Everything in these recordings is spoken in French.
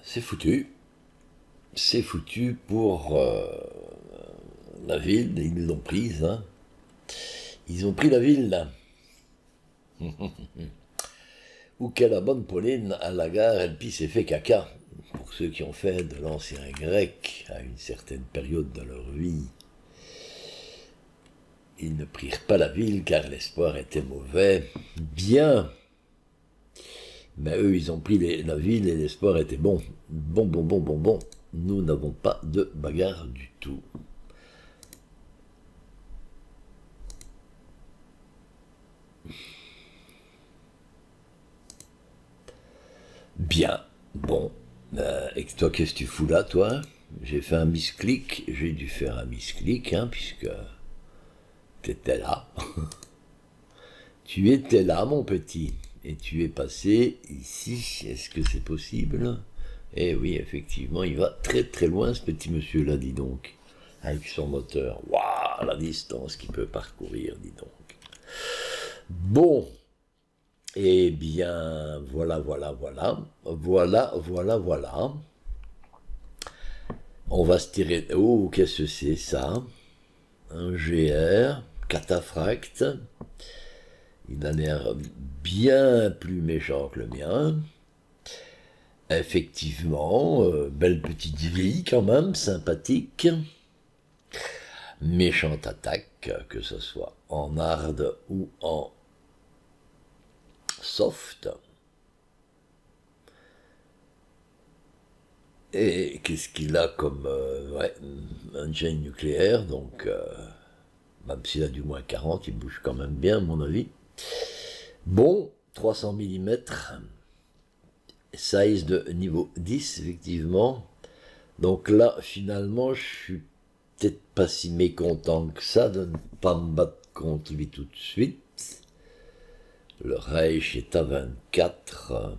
c'est foutu. C'est foutu pour la ville, ils l'ont prise. Hein. Ils ont pris la ville, là. Où qu'est la bonne Pauline, à la gare, elle pisse et fait caca. Pour ceux qui ont fait de l'ancien grec à une certaine période de leur vie, ils ne prirent pas la ville car l'espoir était mauvais. Bien. Mais eux, ils ont pris la ville et l'espoir était bon. Bon. Nous n'avons pas de bagarre du tout. Bien. Bon. Et toi, qu'est-ce que tu fous là, toi? J'ai fait un misclic. J'ai dû faire un misclic, hein, puisque t'étais là. Tu étais là, mon petit. Et tu es passé ici. Est-ce que c'est possible? Eh oui, effectivement, il va très très loin, ce petit monsieur-là, dis donc. Avec son moteur. Waouh, la distance qu'il peut parcourir, dis donc. Bon. Eh bien, voilà. On va se tirer... Oh, qu'est-ce que c'est, ça? Un GR, cataphracte. Il a l'air bien plus méchant que le mien. Effectivement, belle petite vie quand même, sympathique. Méchante attaque, que ce soit en hard ou en soft. Et qu'est-ce qu'il a comme un gène nucléaire, donc même s'il a du moins 40, il bouge quand même bien à mon avis. Bon, 300 mm, size de niveau 10 effectivement. Donc là finalement je suis peut-être pas si mécontent que ça de ne pas me battre contre lui tout de suite. Le Reich est à 24.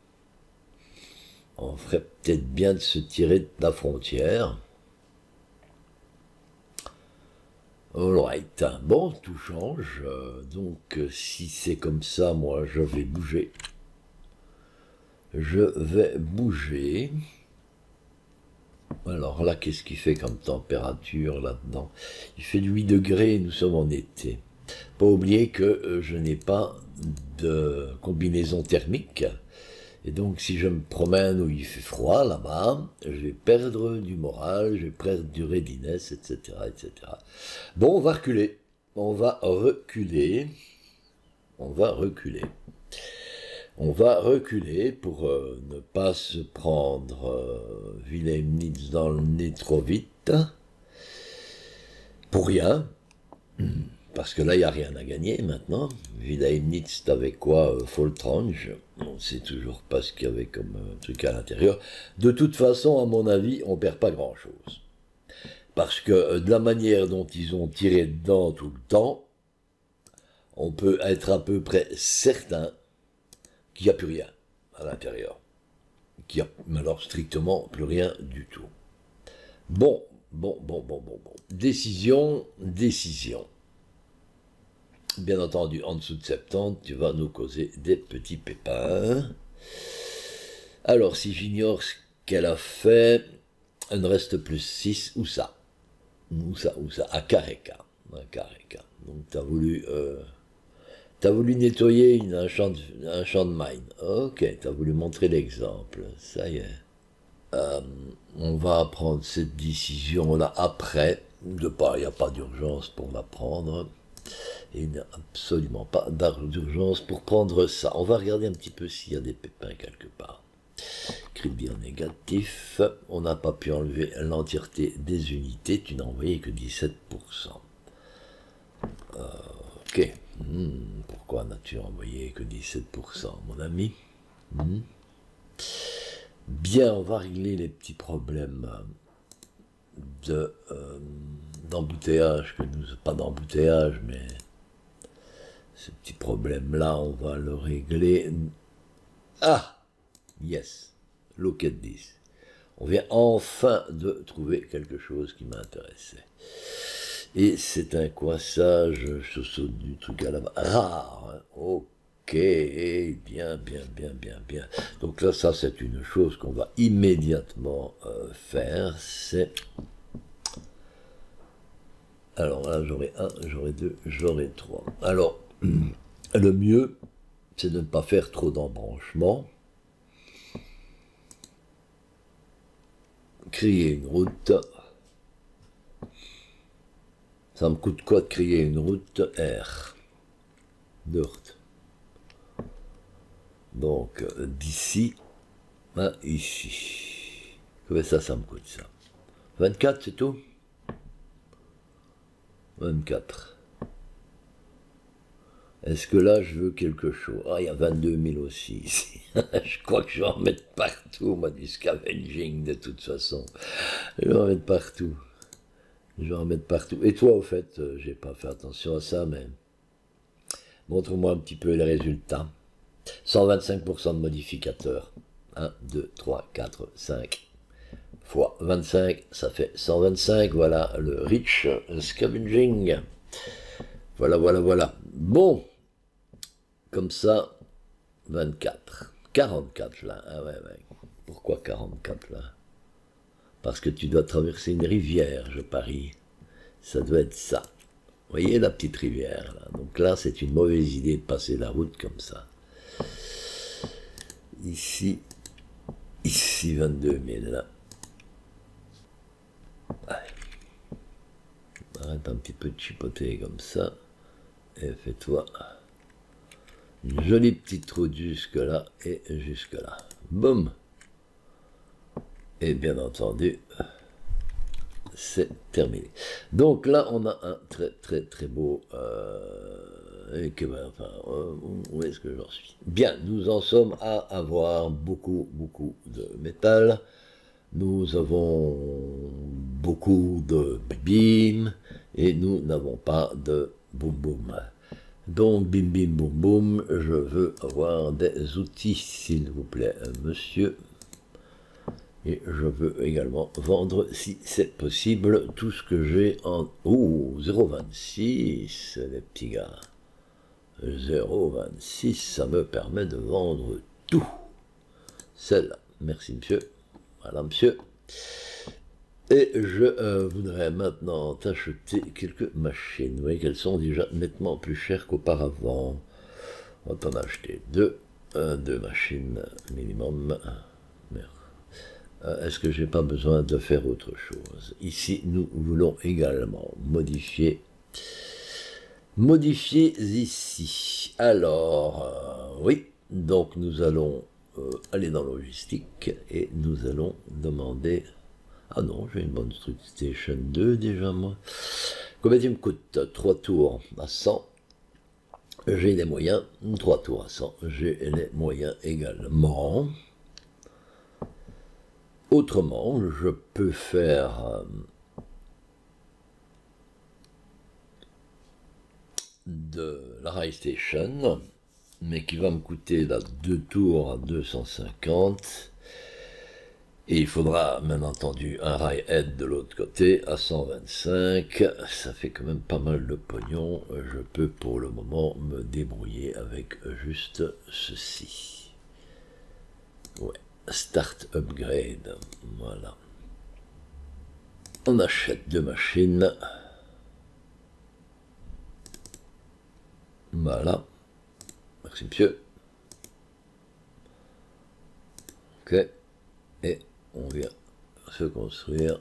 On ferait peut-être bien de se tirer de la frontière. Alright. Bon, tout change. Donc, si c'est comme ça, moi, je vais bouger. Alors là, qu'est-ce qu'il fait comme température là-dedans? Il fait 8 degrés, nous sommes en été. Pas oublier que je n'ai pas de combinaison thermique. Et donc, si je me promène où il fait froid, là-bas, je vais perdre du moral, je vais perdre du readiness, etc., etc. Bon, on va reculer. On va reculer pour ne pas se prendre Wilhelmnitz dans le nez trop vite. Pour rien. Parce que là, il n'y a rien à gagner maintenant. Wilhelmnitz, t'avais quoi? Foltrange. On ne sait toujours pas ce qu'il y avait comme truc à l'intérieur. De toute façon, à mon avis, on perd pas grand-chose. Parce que de la manière dont ils ont tiré dedans tout le temps, on peut être à peu près certain qu'il n'y a plus rien à l'intérieur. Qu'il n'y a alors strictement plus rien du tout. Bon. Décision. Bien entendu, en dessous de 70, tu vas nous causer des petits pépins. Alors, si j'ignore ce qu'elle a fait, elle ne reste plus 6, où ça, à Kareka. Donc, tu as voulu nettoyer un champ de mine. Ok, tu as voulu montrer l'exemple. Ça y est. On va prendre cette décision-là après. Il n'y a pas d'urgence pour la prendre. Et il n'y a absolument pas d'urgence pour prendre ça. On va regarder un petit peu s'il y a des pépins quelque part. Crédit en négatif. On n'a pas pu enlever l'entièreté des unités. Tu n'as envoyé que 17%. Ok. Pourquoi n'as-tu envoyé que 17%, mon ami? Bien, on va régler les petits problèmes d'embouteillage, pas d'embouteillage, mais ce petit problème-là, on va le régler. Ah, yes, loquette 10. On vient enfin de trouver quelque chose qui m'intéressait. Et c'est un coiffage, du truc à la rare. Hein. Ok, bien, bien, bien, bien, bien. Donc là, ça, c'est une chose qu'on va immédiatement faire. C'est... Alors là, j'aurai 1, j'aurai 2, j'aurai 3. Alors, le mieux, c'est de ne pas faire trop d'embranchements. Créer une route. Ça me coûte quoi de créer une route R de route. Donc, d'ici à ici. Combien ça me coûte ça? 24, c'est tout? 24. Est-ce que là, je veux quelque chose? Ah, il y a 22 000 aussi ici. Je crois que je vais en mettre partout, moi, du scavenging, de toute façon. Je vais en mettre partout. Je vais en mettre partout. Et toi, au fait, j'ai pas fait attention à ça, mais... Montre-moi un petit peu les résultats. 125% de modificateurs. 1, 2, 3, 4, 5. Fois 25, ça fait 125. Voilà le rich scavenging. Voilà, voilà, voilà. Bon. Comme ça, 24. 44 là. Ah ouais, ouais. Pourquoi 44 là? Parce que tu dois traverser une rivière, je parie. Ça doit être ça. Vous voyez la petite rivière là. Donc là, c'est une mauvaise idée de passer la route comme ça. Ici 22 000 là. Ouais. Arrête un petit peu de chipoter comme ça. Et fais-toi une jolie petite route jusque là et jusque là. Boum. Et bien entendu, c'est terminé. Donc là, on a un très très très beau... où est-ce que j'en suis? Bien, nous en sommes à avoir beaucoup de métal. Nous avons beaucoup de bim et nous n'avons pas de boum boum. Donc bim bim boum boum, je veux avoir des outils s'il vous plaît monsieur. Et je veux également vendre, si c'est possible, tout ce que j'ai en... Oh, 0,26, les petits gars. 0,26, ça me permet de vendre tout. Celle-là. Merci, monsieur. Voilà, monsieur. Et je voudrais maintenant acheter quelques machines. Vous voyez qu'elles sont déjà nettement plus chères qu'auparavant. On va en acheter deux. Deux machines minimum. Merde. Est-ce que j'ai pas besoin de faire autre chose? Ici, nous voulons également modifier ici. Alors, oui, donc nous allons aller dans logistique et nous allons demander... Ah non, j'ai une bonne Street Station 2 déjà, moi. Combien il me coûte? 3 tours à 100. J'ai les moyens. 3 tours à 100. J'ai les moyens également. Autrement, je peux faire de la Rail Station, mais qui va me coûter là 2 tours à 250. Et il faudra, bien entendu, un Rail Head de l'autre côté à 125. Ça fait quand même pas mal de pognon. Je peux pour le moment me débrouiller avec juste ceci. Ouais. Start upgrade, voilà. On achète 2 machines. Voilà. Merci monsieur. Ok. Et on vient se construire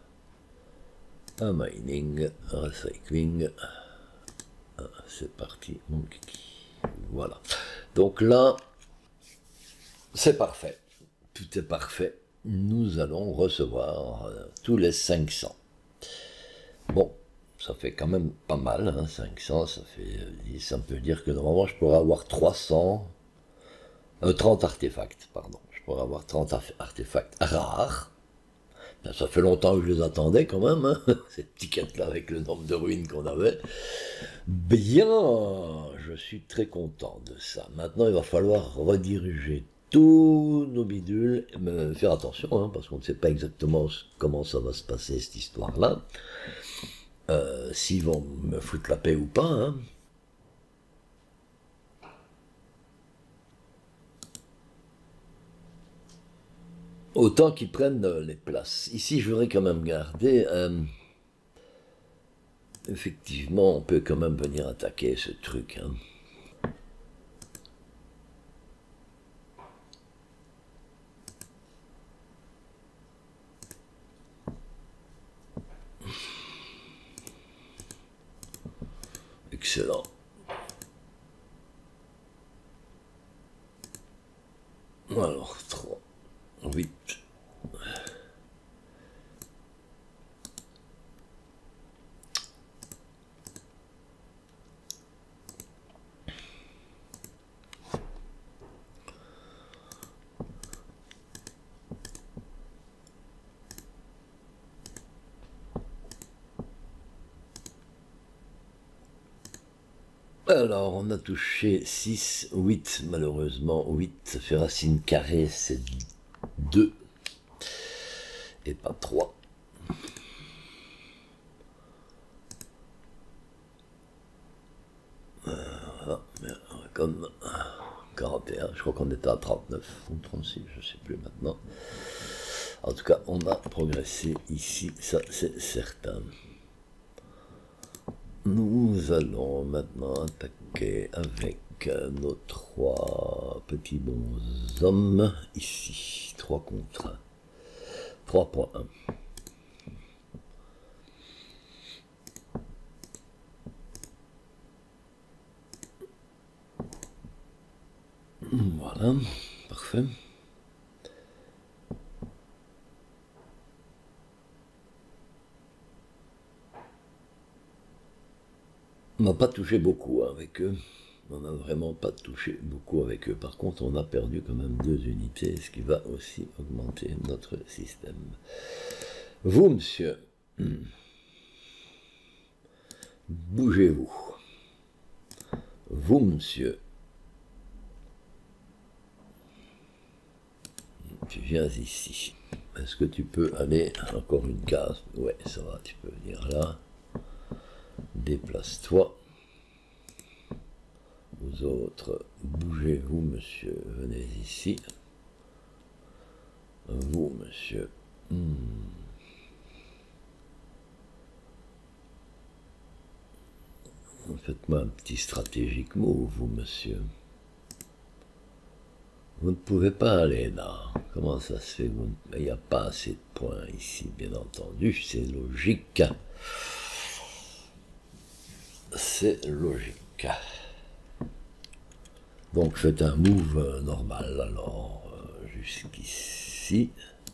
un mining, un recycling. C'est parti mon kiki. Voilà. Donc là, c'est parfait. Tout est parfait. Nous allons recevoir tous les 500. Bon, ça fait quand même pas mal, hein, 500, ça fait... Ça peut dire que normalement je pourrais avoir 30 artefacts, pardon. Je pourrais avoir 30 artefacts rares. Ça fait longtemps que je les attendais quand même, hein, cette étiquette-là avec le nombre de ruines qu'on avait. Bien, je suis très content de ça. Maintenant, il va falloir rediriger tous nos bidules, mais faire attention, hein, parce qu'on ne sait pas exactement comment ça va se passer, cette histoire-là. S'ils vont me foutre la paix ou pas, hein. Autant qu'ils prennent les places. Ici, je voudrais quand même garder... effectivement, on peut quand même venir attaquer ce truc. Hein. Excellent. Alors, 3, 8. Alors, on a touché 6, 8, malheureusement. 8, ça fait racine carrée, c'est 2. Et pas 3. Voilà, comme 41, je crois qu'on était à 39 ou 36, je ne sais plus maintenant. En tout cas, on a progressé ici, ça c'est certain. Nous allons maintenant attaquer avec nos 3 petits bonshommes ici. 3 contre 1. 3.1. Voilà, parfait. On n'a pas touché beaucoup avec eux. On n'a vraiment pas touché beaucoup avec eux. Par contre, on a perdu quand même 2 unités, ce qui va aussi augmenter notre système. Vous, monsieur, bougez-vous. Vous, monsieur, tu viens ici. Est-ce que tu peux aller encore une case? Ouais, ça va, tu peux venir là. Déplace-toi. Vous autres, bougez-vous, monsieur. Venez ici. Vous, monsieur. Faites-moi un petit stratégique move, vous, monsieur. Vous ne pouvez pas aller là. Comment ça se fait? Il n'y a pas assez de points ici, bien entendu. C'est logique. C'est logique. Donc faites un move normal, alors, jusqu'ici.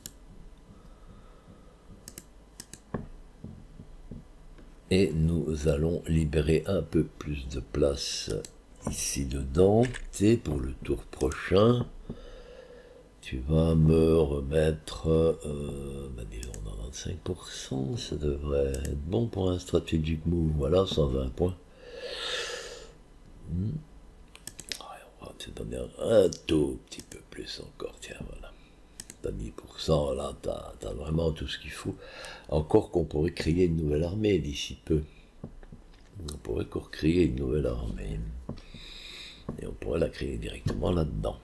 Et nous allons libérer un peu plus de place ici dedans. Et pour le tour prochain, tu vas me remettre, disons 95%, ça devrait être bon pour un strategic move. Voilà, 120 points. On va te donner un tout petit peu plus encore, tiens, voilà. T'as 10%, là, t'as vraiment tout ce qu'il faut. Encore qu'on pourrait créer une nouvelle armée d'ici peu. On pourrait encore créer une nouvelle armée. Et on pourrait la créer directement là-dedans.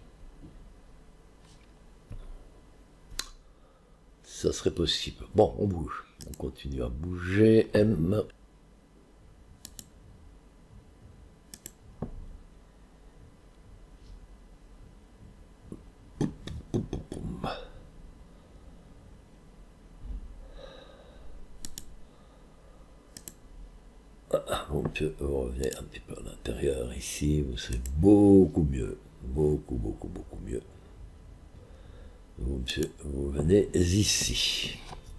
Ça serait possible. Bon, on bouge. On continue à bouger. M. On peut revenir un petit peu à l'intérieur ici, vous serez beaucoup mieux, beaucoup mieux. Vous, monsieur, vous venez ici.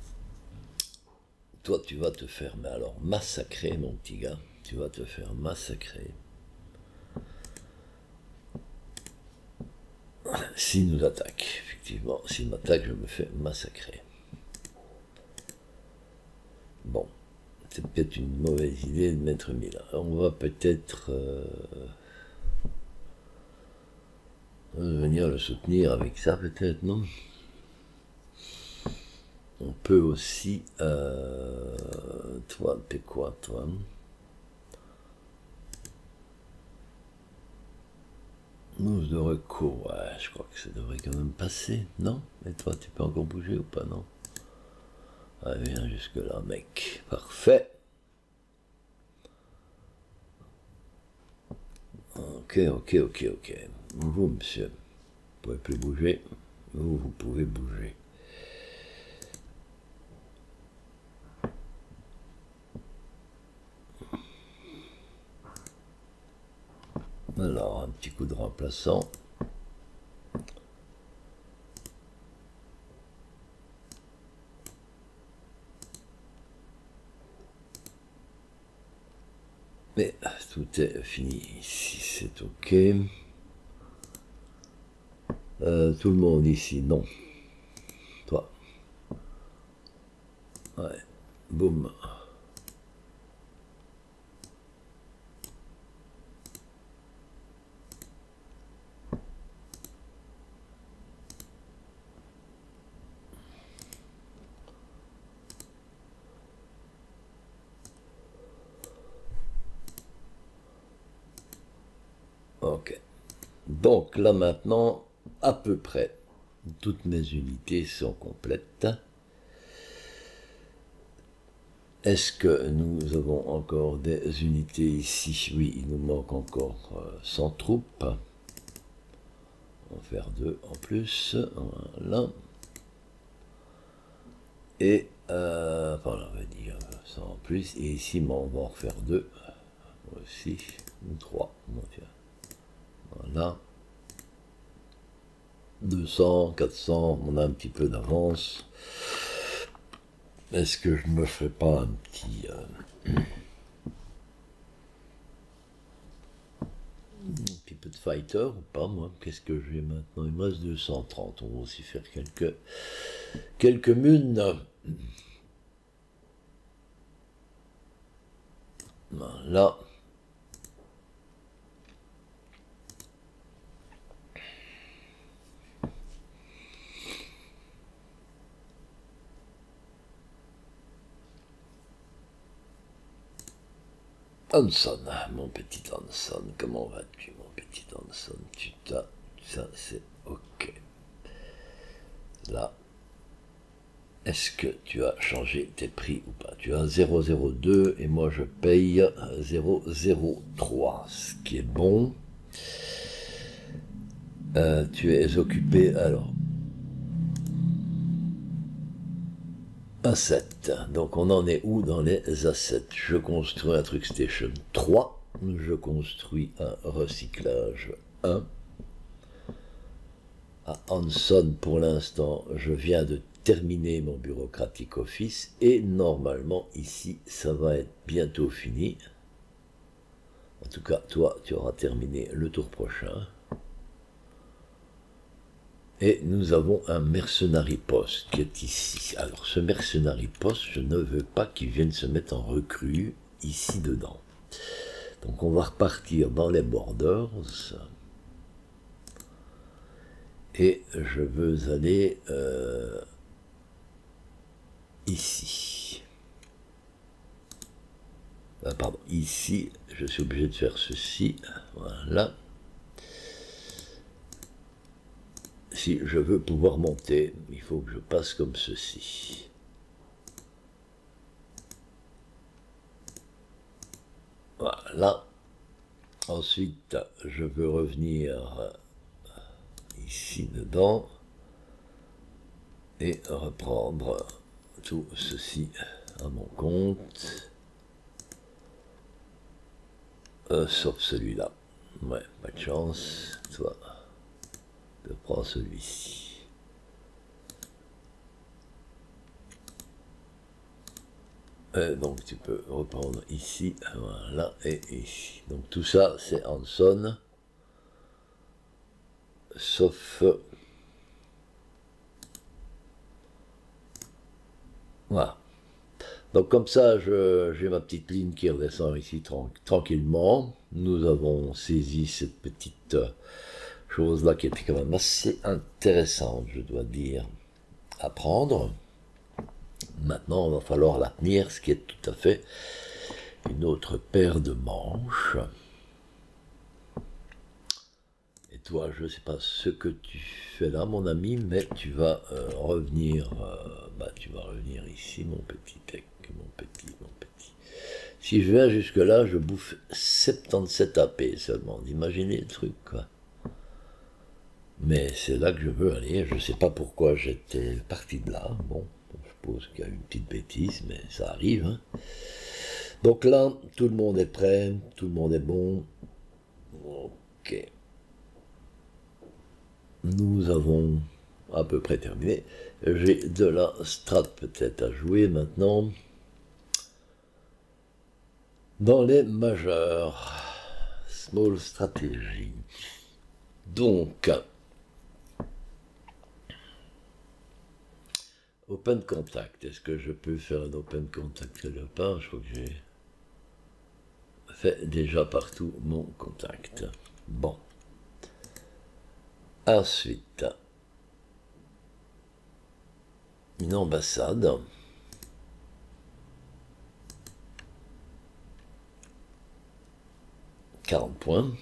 Toi, tu vas te faire, mais alors massacrer, mon petit gars, tu vas te faire massacrer. S'il nous attaque, effectivement, s'il m'attaque, je me fais massacrer. Bon. C'est peut-être une mauvaise idée de mettre 1000. On va peut-être venir le soutenir avec ça, peut-être, non? On peut aussi... toi, t'es quoi, toi? Mousse de recours, ouais, je crois que ça devrait quand même passer, non? Et toi, tu peux encore bouger ou pas, non? Ouais, viens jusque là, mec. Parfait. Ok. Vous, monsieur, vous pouvez plus bouger. Vous pouvez bouger. Alors, un petit coup de remplaçant. Mais tout est fini ici, c'est ok. Tout le monde ici, non. Toi. Ouais. Boum. Ok. Donc là maintenant, à peu près, toutes mes unités sont complètes. Est-ce que nous avons encore des unités ici? Oui, il nous manque encore 100 troupes. On va faire 2 en plus. Voilà. Et, enfin, on va dire 100 en plus. Et ici, on va en refaire 2. Aussi, 3. Voilà. 200, 400, on a un petit peu d'avance. Est-ce que je me fais pas un petit peu de fighter ou pas, moi? Qu'est-ce que j'ai maintenant? Il me reste 230. On va aussi faire quelques munes. Voilà. Hanson, mon petit Hanson, comment vas-tu, mon petit Hanson? Ça c'est ok. Là, est-ce que tu as changé tes prix ou pas? Tu as 0,02 et moi je paye 0,03, ce qui est bon. Tu es occupé, alors, assets. Donc on en est où dans les assets? Je construis un truc station 3, je construis un recyclage 1. À Hanson, pour l'instant, je viens de terminer mon bureaucratique office et normalement ici ça va être bientôt fini. En tout cas, toi tu auras terminé le tour prochain. Et nous avons un mercenary post qui est ici. Alors ce mercenary post, je ne veux pas qu'il vienne se mettre en recrue ici dedans. Donc on va repartir dans les borders. Et je veux aller ici. Pardon, ici, je suis obligé de faire ceci. Voilà. Si je veux pouvoir monter, il faut que je passe comme ceci. Voilà. Ensuite, je veux revenir ici dedans et reprendre tout ceci à mon compte. Sauf celui-là. Ouais, pas de chance. Toi, je prends celui-ci. Donc tu peux reprendre ici, voilà, et ici. Donc tout ça, c'est Hanson. Sauf... Voilà. Donc comme ça, j'ai ma petite ligne qui redescend ici tranquillement. Nous avons saisi cette petite chose-là qui était quand même assez intéressante, je dois dire, à prendre. Maintenant, il va falloir la tenir, ce qui est tout à fait une autre paire de manches. Et toi, je ne sais pas ce que tu fais là, mon ami, mais tu vas revenir, tu vas revenir ici, mon petit tech, mon petit. Si je viens jusque là, je bouffe 77 AP seulement. Imaginez le truc, quoi. Mais c'est là que je veux aller. Je ne sais pas pourquoi j'étais parti de là. Bon, je suppose qu'il y a une petite bêtise, mais ça arrive, hein. Donc là, tout le monde est prêt, tout le monde est bon. Ok. Nous avons à peu près terminé. J'ai de la strat peut-être à jouer maintenant. Dans les majeurs. Small strategy. Donc, open contact. Est-ce que je peux faire un open contact quelque part? Je crois que j'ai fait déjà partout mon contact. Bon. Ensuite, une ambassade. « 40 points.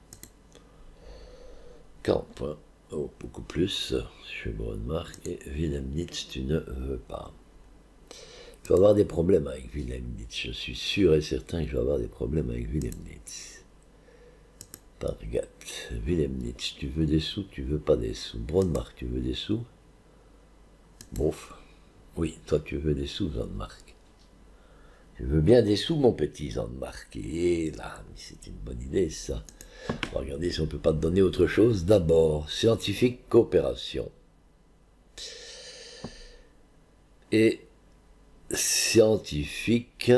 40 points. Oh, beaucoup plus. Chez Bronmark et Wilhelmnitz, tu ne veux pas. Je vais avoir des problèmes avec Wilhelmnitz. Je suis sûr et certain que je vais avoir des problèmes avec Wilhelmnitz. Targat. Wilhelmnitz, tu veux des sous, tu veux pas des sous. Bronmark, tu veux des sous? Bof. Oui, toi tu veux des sous, Bronmark. Tu veux bien des sous, mon petit Zandmark. Et là, c'est une bonne idée, ça. On va regarder si on ne peut pas te donner autre chose. D'abord, scientifique coopération. Et scientifique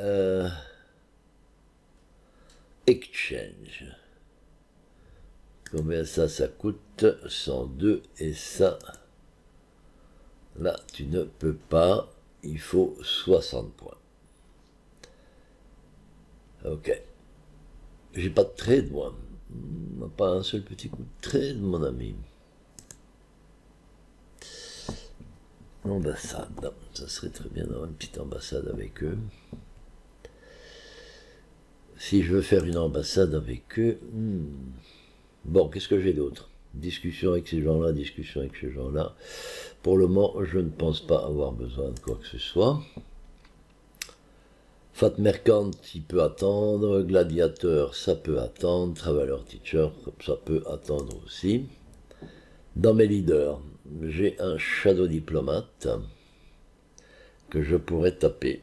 exchange. Combien ça coûte? 102. Et ça, là, tu ne peux pas. Il faut 60 points. Ok. J'ai pas de trade, moi. Pas un seul petit coup de trade, mon ami. Ambassade. Ça serait très bien d'avoir une petite ambassade avec eux. Si je veux faire une ambassade avec eux... Bon, qu'est-ce que j'ai d'autre? Discussion avec ces gens-là, discussion avec ces gens-là. Pour le moment, je ne pense pas avoir besoin de quoi que ce soit. Fat Mercant, il peut attendre. Gladiateur, ça peut attendre. Traveler Teacher, ça peut attendre aussi. Dans mes leaders, j'ai un Shadow Diplomate que je pourrais taper.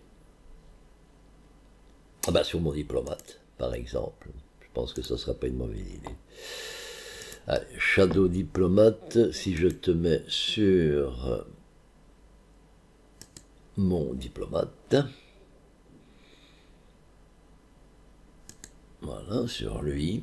Ah bah sur mon diplomate, par exemple. Je pense que ça ne sera pas une mauvaise idée. Allez, Shadow Diplomate, si je te mets sur mon diplomate... Voilà, sur lui.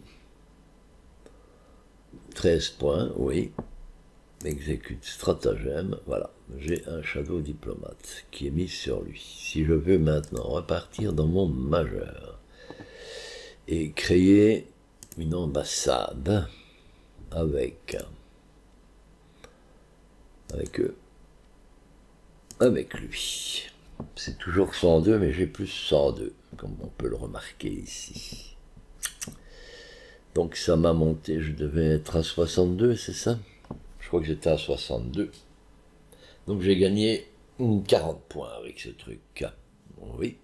13 points, oui. Exécute stratagème, voilà. J'ai un Shadow Diplomate qui est mis sur lui. Si je veux maintenant repartir dans mon majeur et créer une ambassade avec eux, avec lui. C'est toujours 102, mais j'ai plus 102, comme on peut le remarquer ici. Donc ça m'a monté, je devais être à 62, c'est ça? Je crois que j'étais à 62. Donc j'ai gagné 40 points avec ce truc. Oui.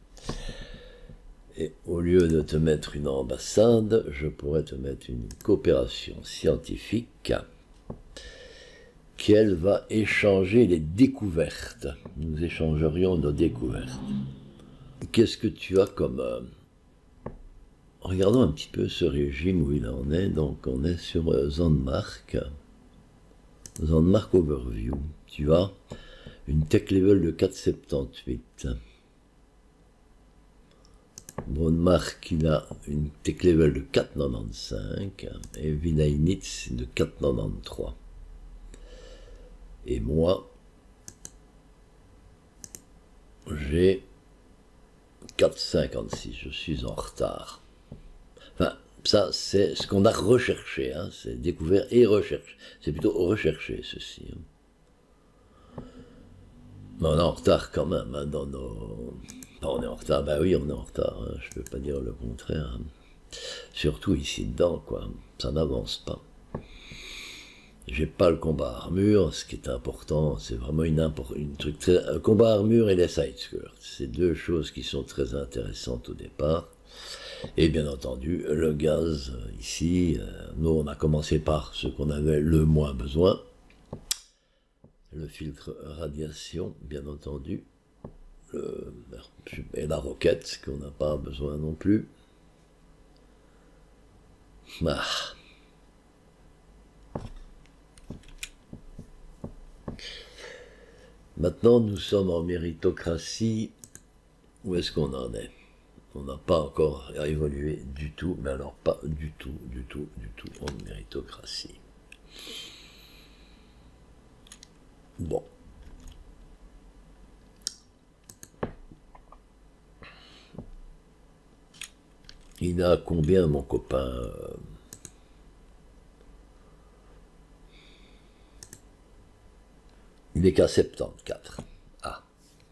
Et au lieu de te mettre une ambassade, je pourrais te mettre une coopération scientifique qu'elle va échanger les découvertes. Nous échangerions nos découvertes. Qu'est-ce que tu as comme... Regardons un petit peu ce régime où il en est. Donc on est sur Zandmark. Zandmark Overview. Tu as une tech level de 4,78. Bronmark, il a une tech level de 4,95. Et Wilhelmnitz de 4,93. Et moi, j'ai 4,56. Je suis en retard. Enfin, ça, c'est ce qu'on a recherché, hein, c'est découvert et recherché. C'est plutôt recherché, ceci. Hein. Mais on est en retard quand même, hein, dans nos... Enfin, on est en retard, bah oui, on est en retard, hein, je peux pas dire le contraire. Hein. Surtout ici dedans, quoi, ça n'avance pas. j'ai pas le combat armure, ce qui est important, c'est vraiment une truc très, un combat armure et les side skirts. C'est deux choses qui sont très intéressantes au départ. Et bien entendu, le gaz, ici, nous on a commencé par ce qu'on avait le moins besoin. Le filtre radiation, bien entendu. Et la roquette, qu'on n'a pas besoin non plus. Ah. Maintenant, nous sommes en méritocratie. Où est-ce qu'on en est? On n'a pas encore évolué du tout, mais alors pas du tout en méritocratie. Bon. Il a combien, mon copain? Il n'est qu'à 74. Ah.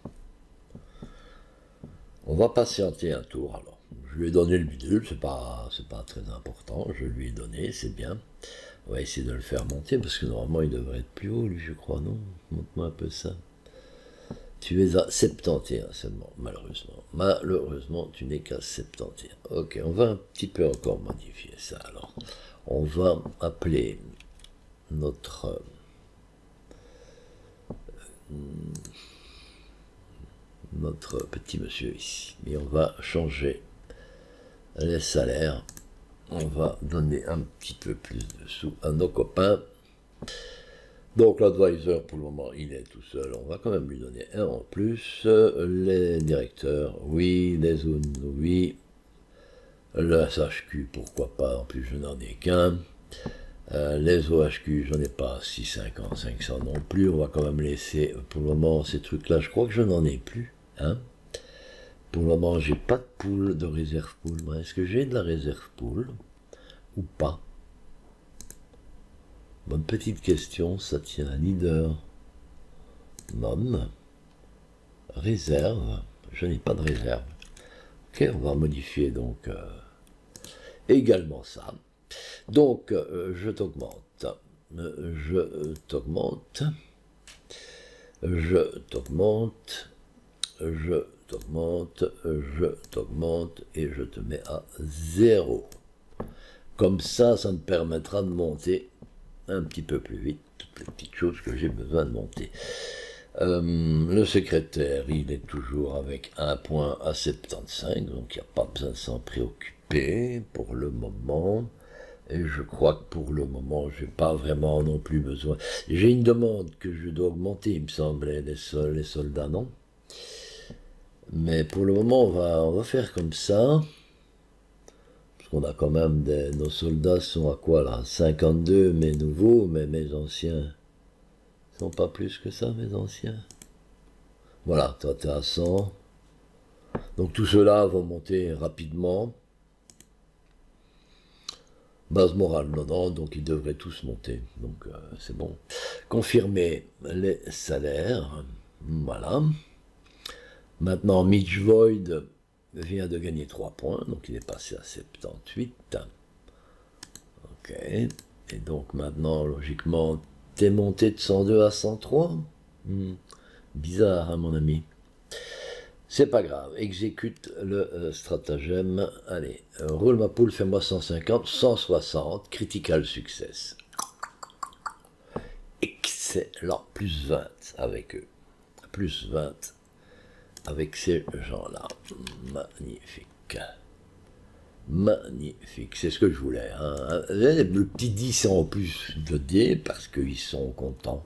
On va patienter un tour alors. Je lui ai donné le bidule, c'est pas très important. Je lui ai donné, c'est bien. On va essayer de le faire monter parce que normalement il devrait être plus haut, lui, je crois, non? Montre-moi un peu ça. Tu es à 71 seulement, malheureusement. Malheureusement, tu n'es qu'à 71. Ok, on va un petit peu encore modifier ça. Alors, on va appeler notre petit monsieur ici. Et on va changer les salaires. On va donner un petit peu plus de sous à nos copains. Donc l'advisor, pour le moment, il est tout seul. On va quand même lui donner un en plus. Les directeurs, oui. Les zones, oui. Le SHQ, pourquoi pas. En plus, je n'en ai qu'un. Les OHQ, j'en ai pas 650, 500 non plus. On va quand même laisser, pour le moment, ces trucs-là. Je crois que je n'en ai plus. Hein. Pour le moment, j'ai pas de pool, de réserve pool. Est-ce que j'ai de la réserve pool ou pas? Bonne petite question, ça tient. Leader. Non. Réserve. Je n'ai pas de réserve. Ok, on va modifier donc également ça. Donc, je t'augmente. Je t'augmente. Je t'augmente. Je t'augmente. Je t'augmente. Et je te mets à 0. Comme ça, ça me permettra de monter un petit peu plus vite toutes les petites choses que j'ai besoin de monter. Le secrétaire, il est toujours avec un point à 75, donc il n'y a pas besoin de s'en préoccuper pour le moment. Et je crois que pour le moment, je n'ai pas vraiment non plus besoin. J'ai une demande que je dois augmenter, il me semblait, les soldats, non? Mais pour le moment, on va faire comme ça. On a quand même nos soldats sont à quoi là? 52, mes nouveaux, mais mes anciens sont pas plus que ça, mes anciens. Voilà, toi t'es à 100. Donc tout cela vont monter rapidement. Base morale 90, donc ils devraient tous monter. Donc c'est bon. Confirmer les salaires. Voilà. Maintenant, Mitch Void vient de gagner 3 points, donc il est passé à 78. Ok. Et donc maintenant, logiquement, t'es monté de 102 à 103. Bizarre, hein, mon ami. C'est pas grave. Exécute le stratagème. Allez, roule ma poule, fais-moi 150, 160. Critical success. Excellent. Plus 20 avec eux. Plus 20 avec ces gens-là. Magnifique. Magnifique, c'est ce que je voulais. Hein. Le petit 10 en plus de dés, parce qu'ils sont contents.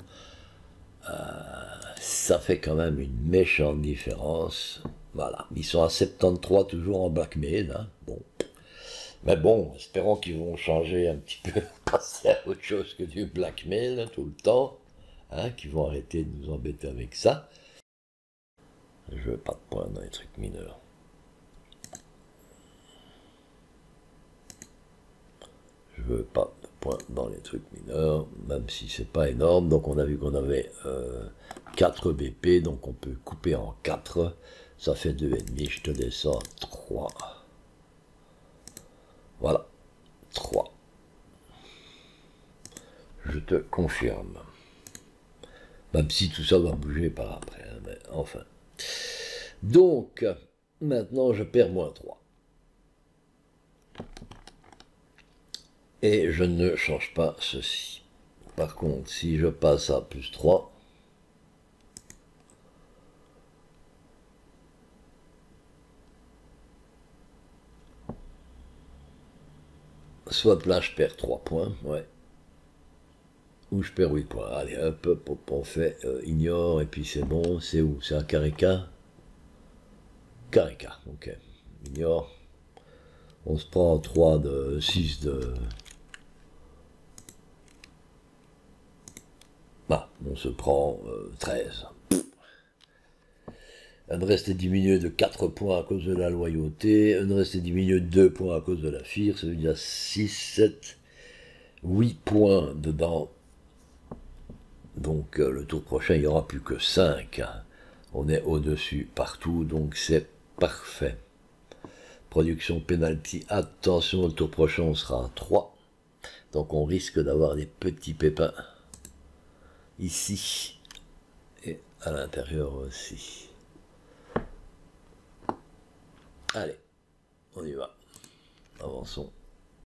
Ça fait quand même une méchante différence. Voilà, ils sont à 73 toujours en blackmail. Hein. Bon. Mais bon, espérons qu'ils vont changer un petit peu, passer à autre chose que du blackmail hein, tout le temps. Hein, qu'ils vont arrêter de nous embêter avec ça. Je veux pas de points dans les trucs mineurs. Je veux pas de points dans les trucs mineurs, même si c'est pas énorme. Donc on a vu qu'on avait 4 BP, donc on peut couper en 4. Ça fait 2,5, je te descends à 3. Voilà, 3. je te confirme. Même si tout ça va bouger par après, hein, mais enfin. Donc, maintenant je perds -3. Et je ne change pas ceci. Par contre, si je passe à +3, soit là je perds 3 points, ouais. Ou je perds 8 points. Allez, hop, hop, hop, on fait ignore, et puis c'est bon. C'est où? C'est un carré K? Carré K, ok. Ignore. On se prend 3 de 6 de... Ah, on se prend 13. Unrest est diminué de 4 points à cause de la loyauté. Unrest est diminué de 2 points à cause de la FIR. Ça veut dire 6, 7, 8 points dedans. Donc le tour prochain, il n'y aura plus que 5. On est au-dessus partout, donc c'est parfait. Production penalty, attention, le tour prochain on sera à 3. Donc on risque d'avoir des petits pépins ici et à l'intérieur aussi. Allez, on y va. Avançons.